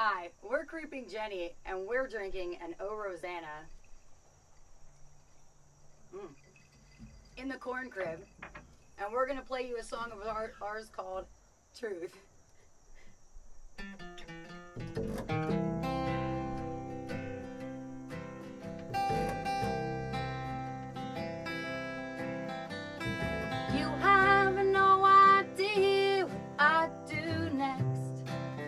Hi, we're Creeping Jenny, and we're drinking an Rosanna in the Corncrib, and we're going to play you a song of ours called Truth. You have no idea what I'd do next.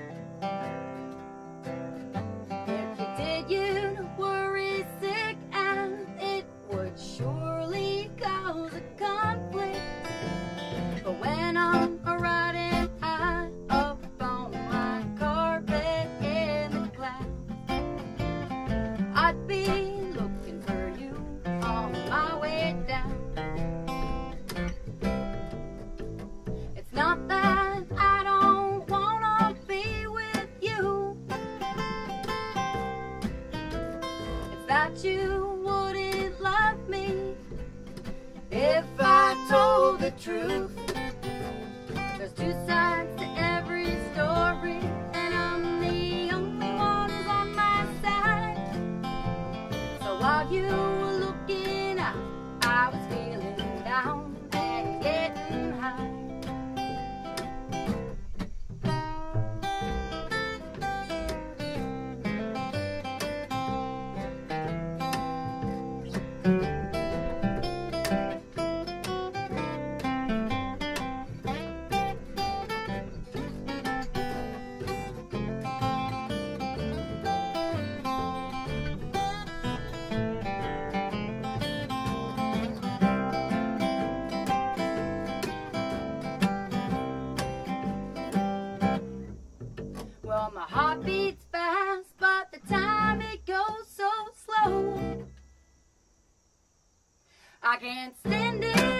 If you did, you'd worry sick, and it would surely cause a conflict. But when I'm riding high up on my carpet in the clouds, I'd be looking for you on my way down. It's not that I don't wanna be with you, it's that you wouldn't love me if I told the truth. There's two sides to every story, and I'm the only one who's on my side. So while you were looking out, I was feeling down and getting high. Well, my heart beats fast, but the time it goes so slow. I can't stand it.